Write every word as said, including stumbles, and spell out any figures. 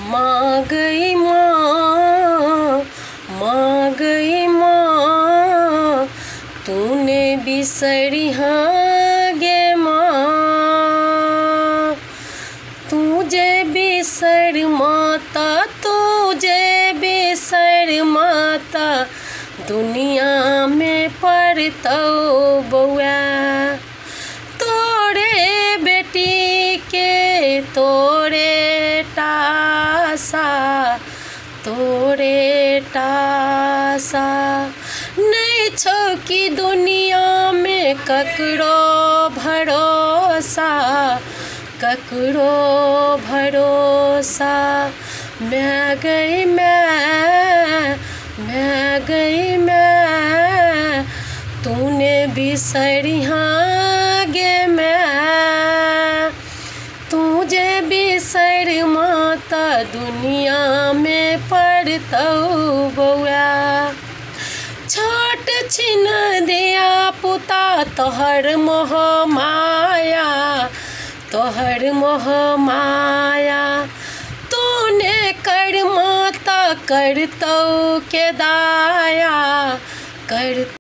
माँ गई माँ, माँ गई माँ, तूने बिसरिहा गे माँ। तुझे बिसर माता, तुझे बिसर माता, दुनिया में पड़तौ बौआ। तोरे बेटी के तोरे टासा, तोरे टासा, नहीं छौ कि दुनिया में ककरो भरोसा, ककरो भरोसा। मैं गई मैं, मैं गई मैं, तूने बिसरिहा गे मैं। तुझे बिसर माता, दुनिया में पड़तौ बौआ। छोट छिन दिया पुता, तोहर मोह माया, तोहर मोह माया। तूने कर माता, करतौ के दाया, कर